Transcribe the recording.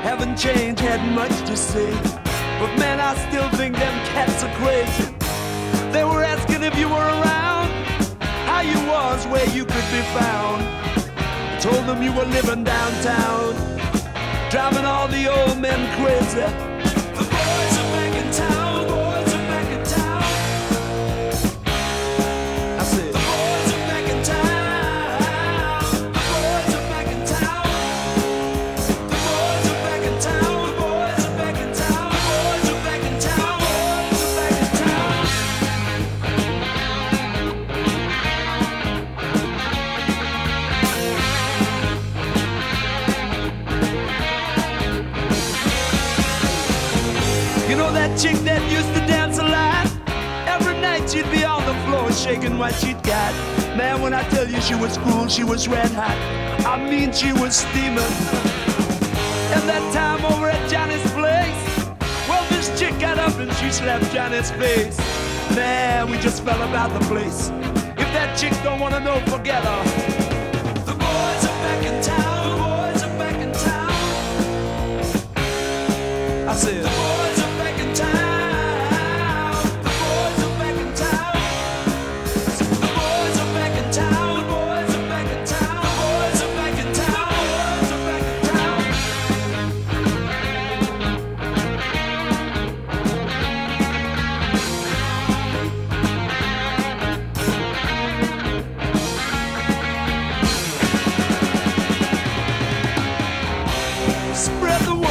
Haven't changed, had much to say. But man, I still think them cats are crazy. They were asking if you were around, how you was, where you could be found. I told them you were living downtown, driving all the old men crazy. The boys are back in town, boys are back in town. I said, the boys are back in town, the boys are back in town. The boys are back in town, the boys are back in town, the boys are back in town, boys are back in town. You know that chick that used to dance a lot? Every night she'd be on the floor shaking what she'd got. Man, when I tell you she was cool, she was red hot. I mean, she was steaming. And that time over at Johnny's place, well, this chick got up and she slapped Johnny's face. Man, we just fell about the place. If that chick don't wanna know, forget her. The boys are back in town, the boys are back in town. I said, the boys are back in town, the boys are back in town. The boys are back in town, the boys are back in town, the boys are back in town, the boys are back in town. Spread the